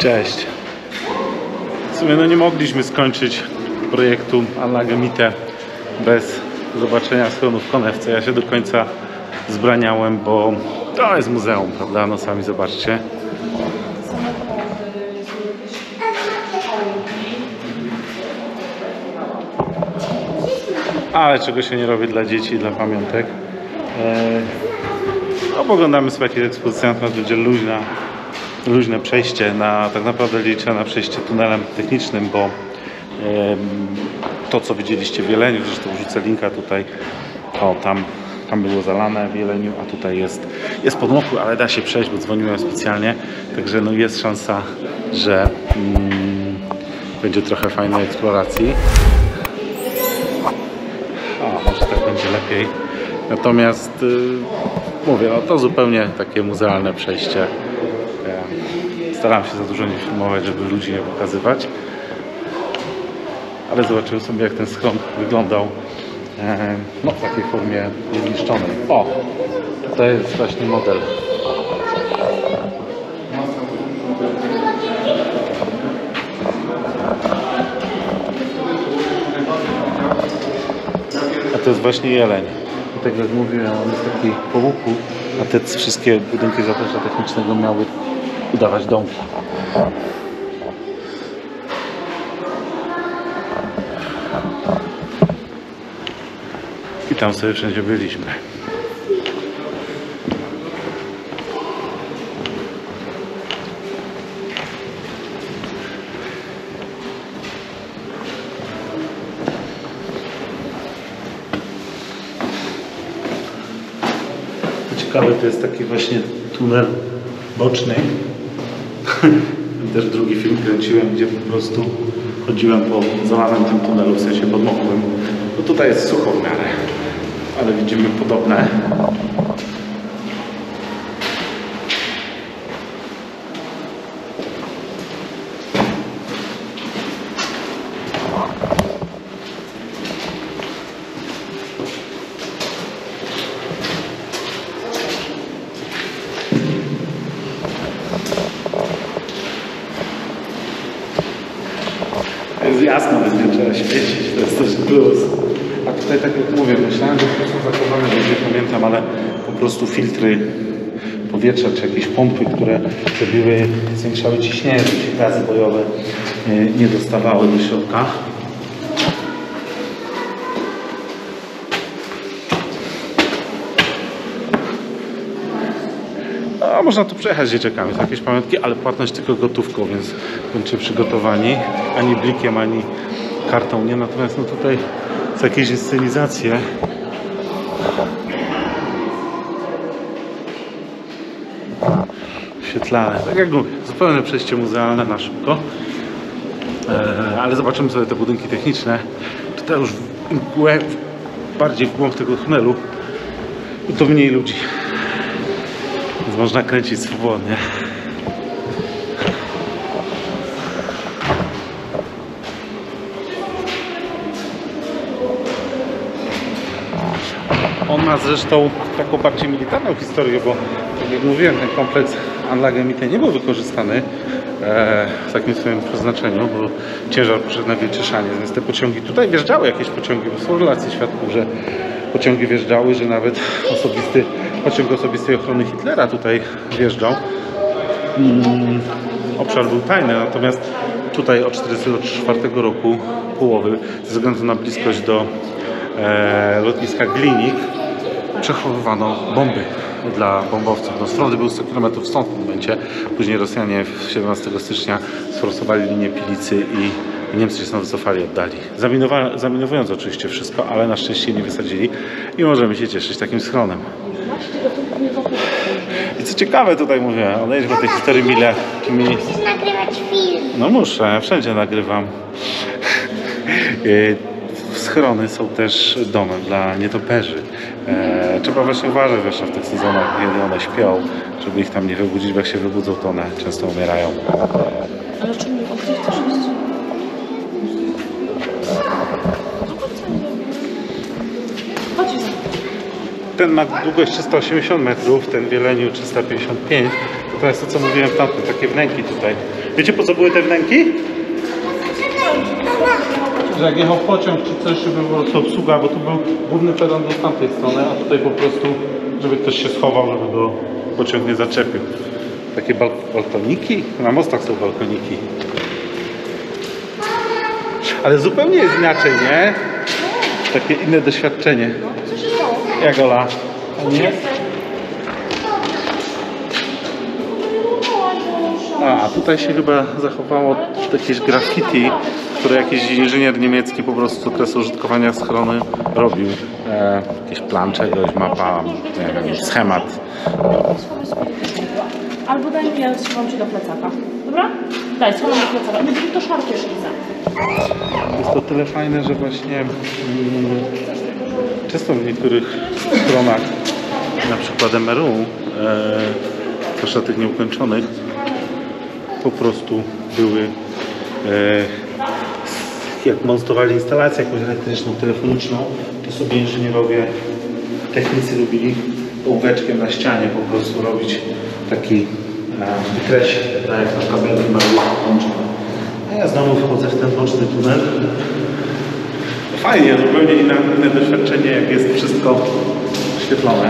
Cześć. W sumie no nie mogliśmy skończyć projektu Anlagemite bez zobaczenia schronu w Konewce. Ja się do końca zbraniałem, bo to jest muzeum, prawda? No sami zobaczcie. Ale czego się nie robi dla dzieci i dla pamiątek. Oglądamy sobie jakieś ekspozycje, natomiast będzie luźne przejście na, tak naprawdę liczę na przejście tunelem technicznym, bo to co widzieliście w Jeleniu, zresztą wrzucę linka tutaj, o tam było zalane w Jeleniu, a tutaj jest podmokły, ale da się przejść, bo dzwoniłem specjalnie, także no jest szansa, że będzie trochę fajnej eksploracji. O, może tak będzie lepiej. Natomiast mówię, no to zupełnie takie muzealne przejście. Staram się za dużo nie filmować, żeby ludzi nie pokazywać. Ale zobaczyłem sobie, jak ten schron wyglądał no, w takiej formie zniszczonej. O! To jest właśnie model. A to jest właśnie Jeleń. I tak jak mówiłem, on jest taki po łuku, a te wszystkie budynki zaplecza technicznego miały udawać domki. I tam sobie wszędzie byliśmy. Ciekawe, to jest taki właśnie tunel boczny. Też drugi film kręciłem, gdzie po prostu chodziłem po zalanym tym tunelu, w sensie podmokłym. No tutaj jest sucho w miarę, ale widzimy podobne. Jest jasno, więc nie trzeba świecić, to jest też plus. A tutaj, tak jak mówię, myślałem, że to są zachowane, że nie pamiętam, ale po prostu filtry powietrza, czy jakieś pompy, które robiły, zwiększały ciśnienie, żeby się gazy bojowe nie dostawały do środka. A można tu przejechać z dzieciakami, to jakieś pamiątki, ale płatność tylko gotówką, więc bądźcie przygotowani. Ani blikiem, ani kartą nie. Natomiast no tutaj są jakieś inscenizacje. Świetlane. Tak jak mówię, zupełne przejście muzealne na szybko. Ale zobaczymy sobie te budynki techniczne. Tutaj już bardziej w głąb tego tunelu. I to mniej ludzi. Więc można kręcić swobodnie. On ma zresztą taką bardziej militarną historię, bo tak jak mówiłem, ten kompleks Anlagemite nie był wykorzystany w takim swoim przeznaczeniu, bo ciężar poszedł na Wilczyszanie. Więc te pociągi tutaj wjeżdżały, jakieś pociągi, bo są relacje świadków, że pociągi wjeżdżały, że nawet pociąg osobistej ochrony Hitlera tutaj wjeżdżał. Obszar był tajny, natomiast tutaj od 1944 roku połowy, ze względu na bliskość do lotniska Glinik, przechowywano bomby dla bombowców. No, Strony był 100 km stąd w tym momencie. Później Rosjanie 17 stycznia sforsowali linię Pilicy i Niemcy się stąd wycofali, oddali. Zaminowując oczywiście wszystko, ale na szczęście nie wysadzili i możemy się cieszyć takim schronem. I co ciekawe, tutaj mówię, odejdźmy od tej historii mile. Musisz nagrywać film. No muszę, wszędzie nagrywam. Schrony są też domem dla nietoperzy. Trzeba właśnie uważać, zwłaszcza w tych sezonach, kiedy one śpią, żeby ich tam nie wybudzić, bo jak się wybudzą, to one często umierają. Ale czemu? O, gdzie chcesz iść? Chodź za. Ten ma długość 380 metrów, ten w Jeleniu 355. To jest to, co mówiłem w tamtym, takie wnęki tutaj. Wiecie, po co były te wnęki? Że jak jechał pociąg czy coś, żeby po prostu obsługa, bo tu był główny peron do tamtej strony, a tutaj po prostu, żeby ktoś się schował, żeby go pociąg nie zaczepił. Takie balkoniki? Na mostach są balkoniki. Ale zupełnie jest inaczej, nie? Takie inne doświadczenie. Co się stało? Jak Ola? A nie? A tutaj się chyba zachowało jakieś graffiti, które jakiś inżynier niemiecki po prostu z okresu użytkowania schrony robił. Jakiś plan czegoś, mapa, nie wiem, schemat. Albo daj mi, ja schowam ci do plecaka. Dobra? Daj, schowam do plecaka. My to szarpiesz, Liza. Jest to tyle fajne, że właśnie często w niektórych stronach, na przykład MRU, zwłaszcza tych nieukończonych, po prostu były, jak montowali instalację jakąś elektryczną, telefoniczną, to sobie inżynierowie, technicy lubili ołóweczkiem na ścianie po prostu robić taki wykresik, tak jak na kabelki mają połączone. A ja znowu wchodzę w ten boczny tunel. Fajnie, zupełnie inne doświadczenie, jak jest wszystko oświetlone.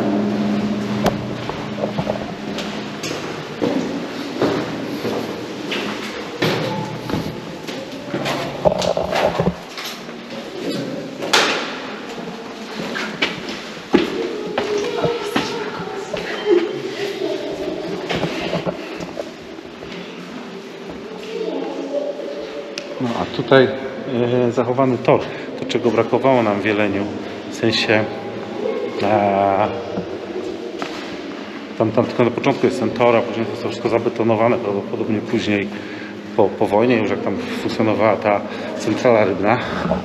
No a tutaj zachowany tor, to czego brakowało nam w Jeleniu, w sensie tam tylko na początku jest ten tor, a później to jest wszystko zabetonowane, prawdopodobnie później po wojnie już jak tam funkcjonowała ta centrala rybna.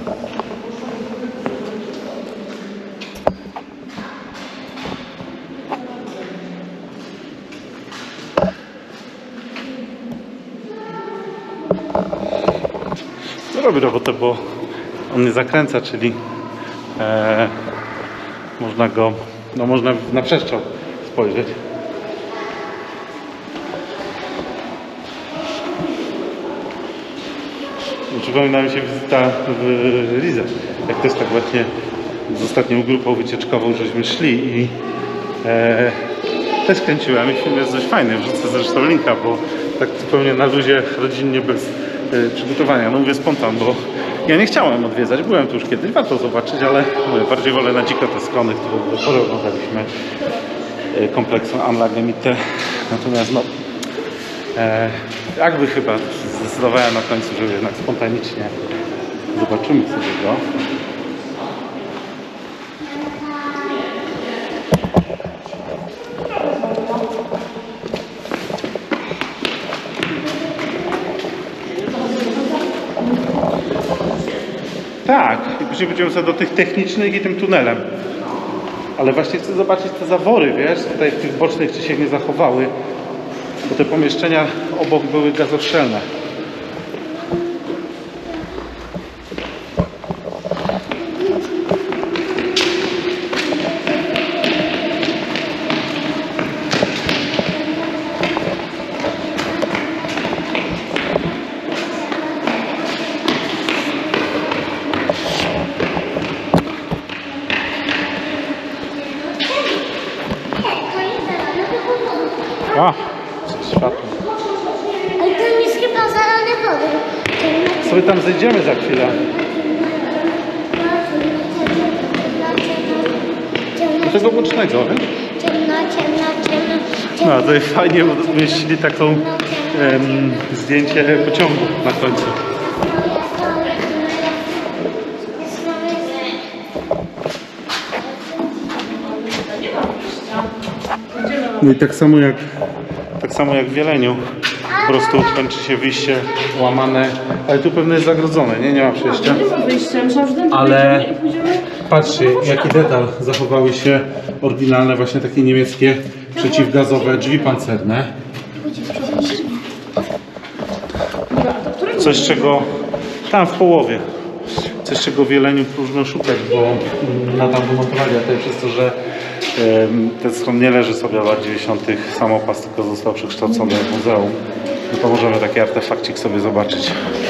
Robi robotę, bo on nie zakręca, czyli można go, no można na przestrzał spojrzeć. Przypomina mi się wizyta w Rize, jak też tak właśnie z ostatnią grupą wycieczkową żeśmy szli i też kręciłem i film jest dość fajny, wrzucę zresztą linka, bo tak zupełnie na luzie, rodzinnie, bez przygotowania. No mówię spontan, bo ja nie chciałem odwiedzać, byłem tu już kiedyś, warto zobaczyć, ale mówię, bardziej wolę na dziko te skony, które do tej pory oglądaliśmy, kompleksu Anlage Mitte. Natomiast no, jakby chyba zdecydowałem na końcu, że jednak spontanicznie zobaczymy sobie go. Tak, i później będziemy sobie do tych technicznych i tym tunelem. Ale właśnie chcę zobaczyć te zawory, wiesz, tutaj w tych bocznych czy się nie zachowały, bo te pomieszczenia obok były gazostrzelne. A, światło. Ale tam jest chyba zalane wody. Sobie tam zejdziemy za chwilę. Do tego bocznego, nie? Ciemno. No, to jest fajnie, bo zmieścili taką zdjęcie pociągu na końcu. No i tak samo jak w Jeleniu, po prostu kończy się wyjście łamane, ale tu pewnie jest zagrodzone, nie ma przejścia. Nie ma wyjścia, myślałam, że ten Ale i pójdziemy. patrzcie, jaki detal, zachowały się oryginalne właśnie takie niemieckie przeciwgazowe drzwi pancerne. Coś czego tam w połowie. coś czego w Jeleniu próżno szukać, bo nadal wymontowali, a tutaj przez to, że ten schron nie leży sobie od lat 90. samopas, tylko został przekształcony w muzeum, no to możemy taki artefakcik sobie zobaczyć.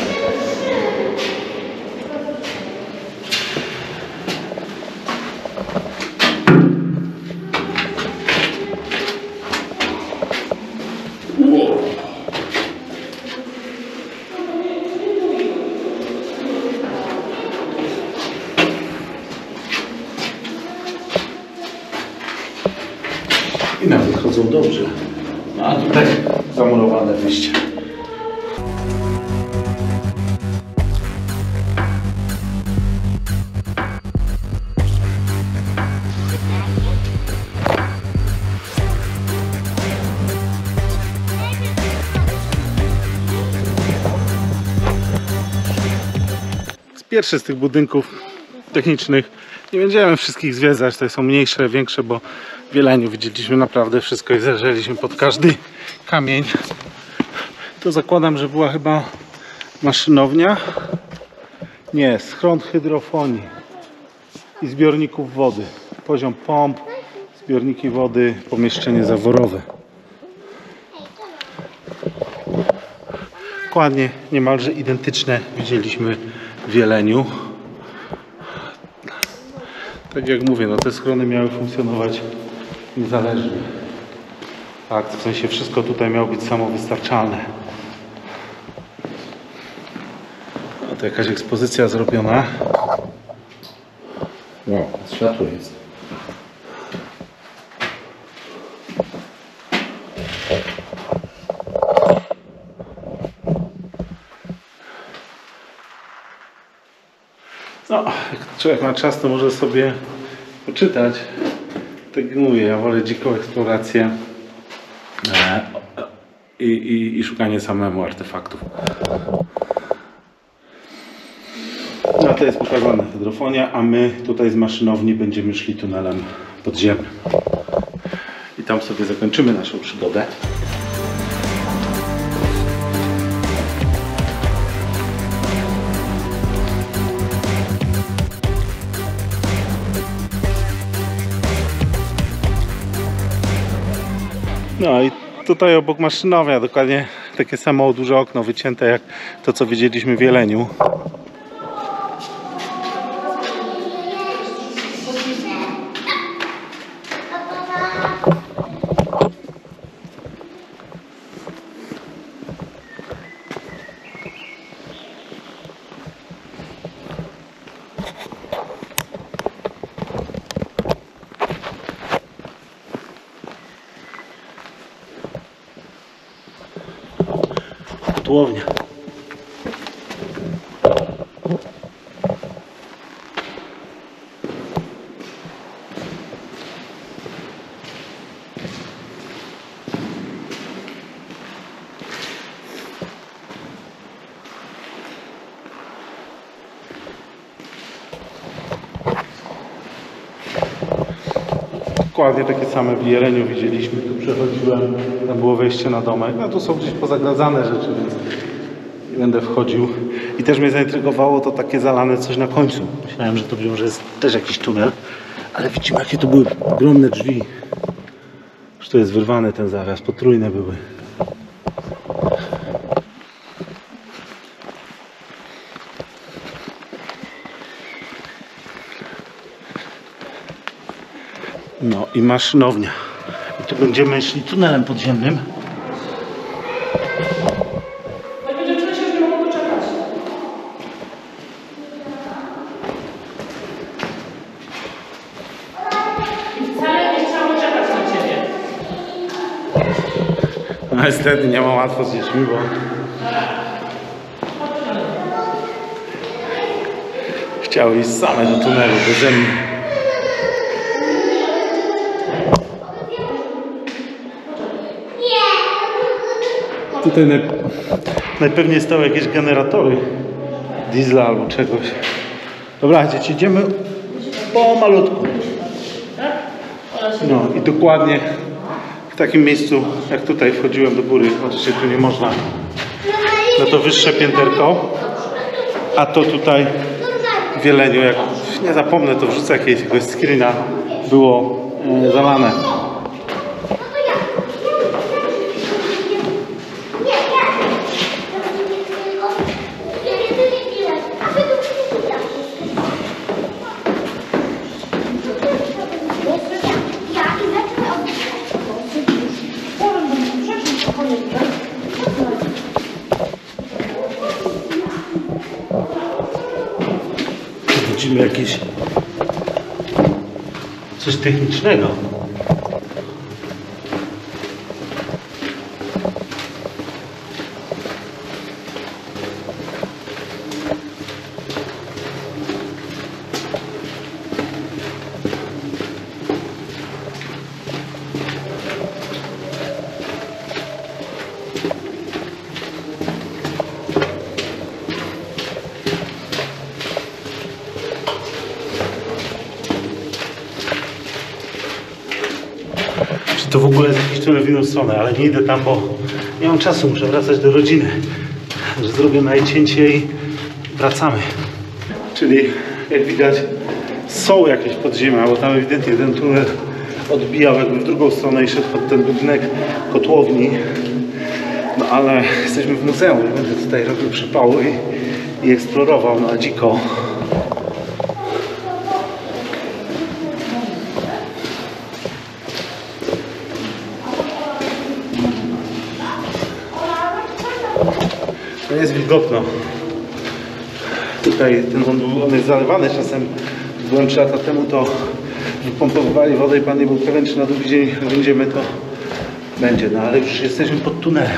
I nawet chodzą dobrze. No a tutaj zamurowane wyjście. Pierwszy z tych budynków technicznych. Nie będziemy wszystkich zwiedzać, to są mniejsze, większe, bo w Jeleniu widzieliśmy naprawdę wszystko i zerżeliśmy pod każdy kamień. To zakładam, że była chyba maszynownia. Nie, schron hydrofonii i zbiorników wody. Poziom pomp, zbiorniki wody, pomieszczenie zaworowe. Dokładnie, niemalże identyczne widzieliśmy w Jeleniu. Tak jak mówię, no te schrony miały funkcjonować niezależnie. Tak, w sensie wszystko tutaj miało być samowystarczalne. A to jakaś ekspozycja zrobiona. Wow, światło jest. No, jak człowiek ma czas, to może sobie poczytać. Tak jak mówię, ja wolę dziką eksplorację i szukanie samemu artefaktów. No to jest pokazana hydrofonia, a my tutaj z maszynowni będziemy szli tunelem podziemnym. I tam sobie zakończymy naszą przygodę. No i tutaj obok maszynownia, dokładnie takie samo duże okno wycięte jak to, co widzieliśmy w Jeleniu. Kotłownia. Dokładnie takie same w Jeleniu widzieliśmy, tu przechodziłem, tam było wejście na domek, no tu są gdzieś pozagradzane rzeczy, więc nie będę wchodził. I też mnie zaintrygowało to takie zalane coś na końcu. Myślałem, że to będzie, że jest też jakiś tunel, ale widzimy, jakie to były ogromne drzwi. Że to jest wyrwany ten zawias, potrójne były. No i maszynownia. I tu będziemy szli tunelem podziemnym. Takie dziewczyny się już nie mogą doczekać. I wcale nie chciałam czekać na ciebie. No niestety nie ma łatwo z dziećmi, bo chciały iść same do tunelu beze mnie. Tutaj najpewniej stały jakieś generatory diesla albo czegoś. Dobra, dzieci, idziemy pomalutku. No i dokładnie w takim miejscu, jak tutaj wchodziłem do góry, oczywiście tu nie można, no to wyższe pięterko, a to tutaj w Jeleniu, jak nie zapomnę, to wrzucę jakiegoś screena, było zalane. Widzimy jakieś coś technicznego. To w ogóle jest jakiś tunel w inną stronę, ale nie idę tam, bo nie mam czasu, muszę wracać do rodziny. Że zrobię najcięcie i wracamy. Czyli jak widać są jakieś podziemia, bo tam ewidentnie ten tunel odbijał jakby w drugą stronę i szedł pod ten budynek kotłowni. No ale jesteśmy w muzeum, nie będę tutaj robił przypału i eksplorował na dziko. To jest wilgotno. Tutaj on jest zalewany czasem. Byłem 3 lata temu, to wypompowali wodę i pan nie był pewien, czy na drugi dzień będziemy, to będzie. No ale już jesteśmy pod tunelem.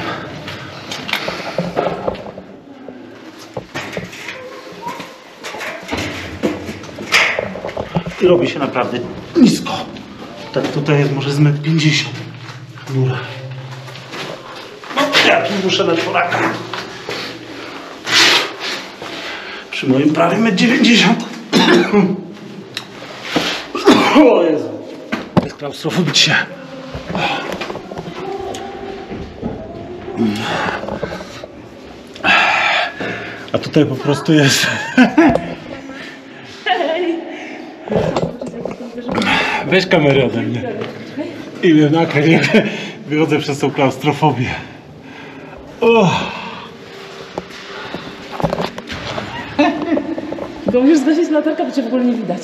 I robi się naprawdę nisko. Tak tutaj jest może z 1,50 m. Chmura. No, ja tu muszę na czworaka. Przy moim prawie 1,90 m. O Jezu. Jest klaustrofobicznie. A tutaj po prostu jest... Weź kamerę ode mnie. I mnie nakręć. Wychodzę przez tą klaustrofobię. Tylko musisz zgasić latarkę, bo cię w ogóle nie widać.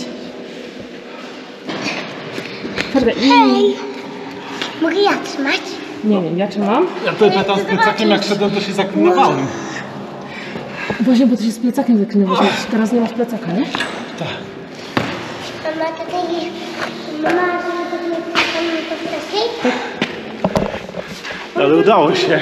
Poczekaj. Hej! Mogę ja trzymać? Nie wiem, ja trzymam. Ja tutaj pamiętam z plecakiem, jak szedłem, to się zaklinowałem. Właśnie, bo ty się z plecakiem zaklinowałeś. Teraz nie masz plecaka, nie? Tak. Mama, tutaj mama, to wcześniej? Ale udało się.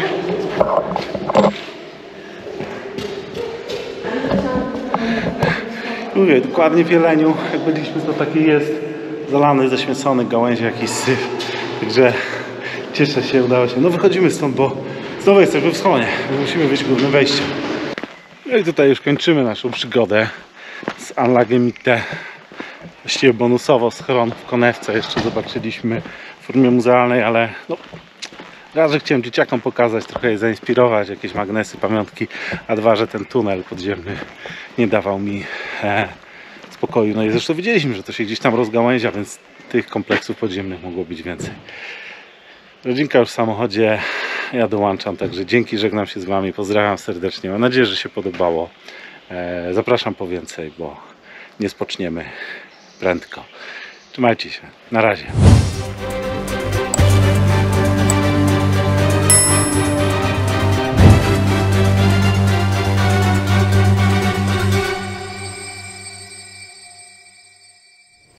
Mówię, dokładnie w Jeleniu, jak byliśmy, to taki jest zalany, zaśmiecony, gałęzie, jakiś syf. Także cieszę się, udało się. No wychodzimy stąd, bo znowu jesteśmy w schronie. Musimy wyjść głównym wejściem. No i tutaj już kończymy naszą przygodę z Anlage-Mitte. Właściwie bonusowo schron w Konewce jeszcze zobaczyliśmy w formie muzealnej, ale no, raz, że chciałem dzieciakom pokazać, trochę je zainspirować, jakieś magnesy, pamiątki, a dwa, że ten tunel podziemny nie dawał mi spokoju. No i zresztą wiedzieliśmy, że to się gdzieś tam rozgałęzia, więc tych kompleksów podziemnych mogło być więcej. Rodzinka już w samochodzie, ja dołączam, także dzięki, żegnam się z Wami, pozdrawiam serdecznie, mam nadzieję, że się podobało. Zapraszam po więcej, bo nie spoczniemy prędko. Trzymajcie się, na razie.